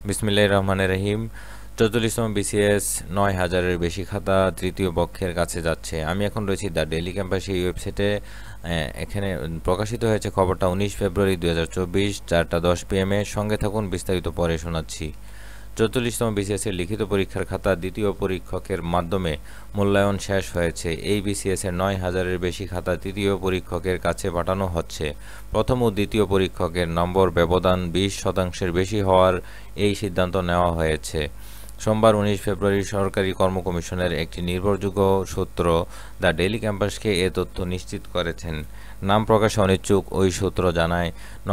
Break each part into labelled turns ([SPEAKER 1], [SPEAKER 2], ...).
[SPEAKER 1] বিসমিল্লাহির রহমানির রহিম। ৪৪তম বিসিএস ৯,০০০-এর বেশি খাতা তৃতীয় পক্ষের কাছে যাচ্ছে। আমি এখন রয়েছি দ্য ডেইলি ক্যাম্পাসে এই ওয়েবসাইটে। এখানে প্রকাশিত হয়েছে খবরটা ১৯ ফেব্রুয়ারি ২০২৪ ৪টা ১০ PM এ। সঙ্গে থাকুন, বিস্তারিত পরে শোনাচ্ছি। ৪৪তম বিসিএসের লিখিত পরীক্ষার খাতা দ্বিতীয় পরীক্ষকের মাধ্যমে মূল্যায়ন শেষ হয়েছে। এই বিসিএসের ৯,০০০-এর বেশি খাতা তৃতীয় পরীক্ষকের কাছে পাঠানো হচ্ছে। প্রথম ও দ্বিতীয় পরীক্ষকের নম্বর ব্যবধান ২০% বেশি হওয়ার এই সিদ্ধান্ত নেওয়া হয়েছে। সোমবার ১৯ ফেব্রুয়ারি সরকারি কর্ম কমিশনের একটি নির্ভরযোগ্য সূত্র দ্য ডেইলি ক্যাম্পাসকে এ তথ্য নিশ্চিত করেছেন। নাম প্রকাশে অনিচ্ছুক ওই সূত্র জানায়,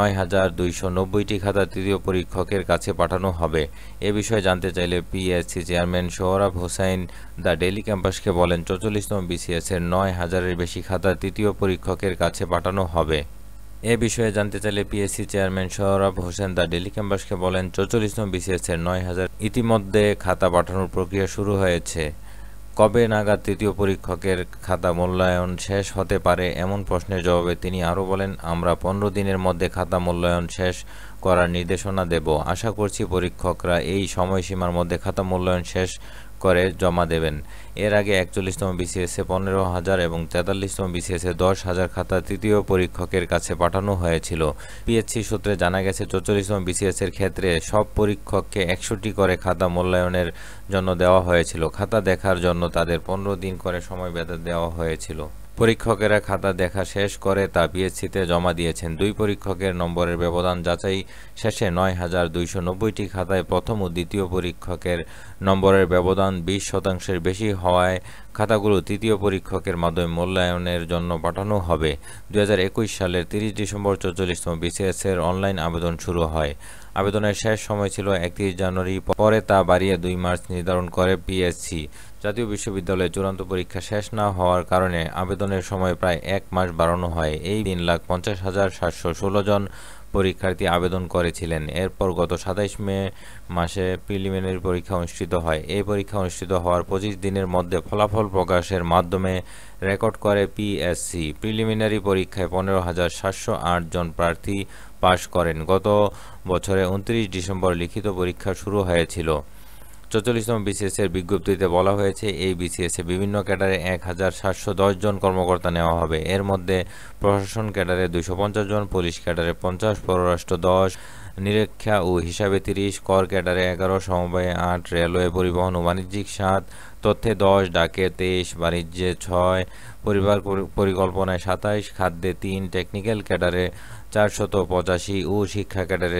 [SPEAKER 1] ৯,২৯০টি খাতা তৃতীয় পরীক্ষকের কাছে পাঠানো হবে। এ বিষয়ে জানতে চাইলে PSC chairman Sohrab Hossain the daily ক্যাম্পাসকে বলেন, ৪৪তম বিসিএসের ৯,০০০-এর বেশি খাতা তৃতীয় পরীক্ষকের কাছে পাঠানো হবে। এ বিষয়ে জানতে চাইলে PSC chairman Sohrab Hossain the daily ক্যাম্পাসকে বলেন, ৪৪তম বিসিএসের ৯,০০০ ইতিমধ্যে খাতা পাঠানোর প্রক্রিয়া শুরু হয়েছে। কবে নাগাদ তৃতীয় পরীক্ষকের খাতা মূল্যায়ন শেষ হতে পারে এমন প্রশ্নের জবাবে তিনি আরও বলেন, আমরা ১৫ দিনের মধ্যে খাতা মূল্যায়ন শেষ করার নির্দেশনা দেব। আশা করছি পরীক্ষকরা এই সময়সীমার মধ্যে খাতা মূল্যায়ন শেষ করে জমা দেবেন। এর আগে ৪১তম বিসিএসে ১৫,০০০ এবং ৪৩তম বিসিএসে ১০,০০০ খাতা তৃতীয় পরীক্ষকের কাছে পাঠানো হয়েছিল। পিএসসি সূত্রে জানা গেছে, ৪৪তম বিসিএসের ক্ষেত্রে সব পরীক্ষককে ১০০টি করে খাতা মূল্যায়নের জন্য দেওয়া হয়েছিল। খাতা দেখার জন্য তাদের ১৫ দিন করে সময় বেঁধে দেওয়া হয়েছিল। পরীক্ষকেরা খাতা দেখা শেষ করে তা পিএসসিতে জমা দিয়েছেন। দুই পরীক্ষকের নম্বরের ব্যবধান যাচাই শেষে ৯,২৯০টি খাতায় প্রথম ও দ্বিতীয় পরীক্ষকের নম্বরের ব্যবধান ২০%-এর বেশি হওয়ায় খাতাগুলো তৃতীয় পরীক্ষকের মাধ্যমে মূল্যায়নের জন্য পাঠানো হবে। ২০২১ সালের ৩০ ডিসেম্বর ৪৪তম বিসিএসের অনলাইন আবেদন শুরু হয়। আবেদনের শেষ সময় ছিল ৩১ জানুয়ারি, পরে তা বাড়িয়ে ২ মার্চ নির্ধারণ করে পিএসসি। জাতীয় বিশ্ববিদ্যালয়ে চূড়ান্ত পরীক্ষা শেষ না হওয়ার কারণে আবেদনের সময় প্রায় ১ মাস বাড়ানো হয়। এই ৩,৫০,৭১৬ জন পরীক্ষার্থী আবেদন করেছিলেন। এরপর গত ২৭ মে মাসে প্রিলিমিনারি পরীক্ষা অনুষ্ঠিত হয়। এই পরীক্ষা অনুষ্ঠিত হওয়ার ২৫ দিনের মধ্যে ফলাফল প্রকাশের মাধ্যমে রেকর্ড করে পিএসসি। প্রিলিমিনারি পরীক্ষায় ১৫,৭০৮ জন প্রার্থী পাশ করেন। গত বছরের ২৯ ডিসেম্বর লিখিত পরীক্ষা শুরু হয়েছিল। ৪৪তম বিসিএসের বিজ্ঞপ্তিতে বলা হয়েছে, এই বিসিএসে বিভিন্ন ক্যাডারে ১,৭১০ জন কর্মকর্তা নেওয়া হবে। এর মধ্যে প্রশাসন ক্যাডারে ২৫০ জন, পুলিশ ক্যাডারে ৫০, পররাষ্ট্র ১০, নিরীক্ষা ও হিসাবে ৩০, কর ক্যাডারে ১১, সমবায়ে ৮, রেলওয়ে, পরিবহন ও বাণিজ্যিক ৭, তথ্যে ১০, ডাকে ২৩, বাণিজ্যে ৬, পরিবার পরিকল্পনায় ২৭, খাদ্যে ৩, টেকনিক্যাল ক্যাডারে ৪৮৫ ও শিক্ষা ক্যাডারে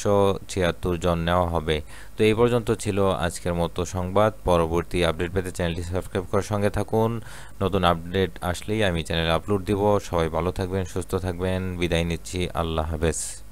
[SPEAKER 1] ৭৭৬ জন নেওয়া হবে। তো এই পর্যন্ত ছিল আজকের মতো সংবাদ। পরবর্তী আপডেট পেতে চ্যানেলটি সাবস্ক্রাইব করার সঙ্গে থাকুন। নতুন আপডেট আসলেই আমি চ্যানেলে আপলোড দিব। সবাই ভালো থাকবেন, সুস্থ থাকবেন। বিদায় নিচ্ছি। আল্লাহ হাফেজ।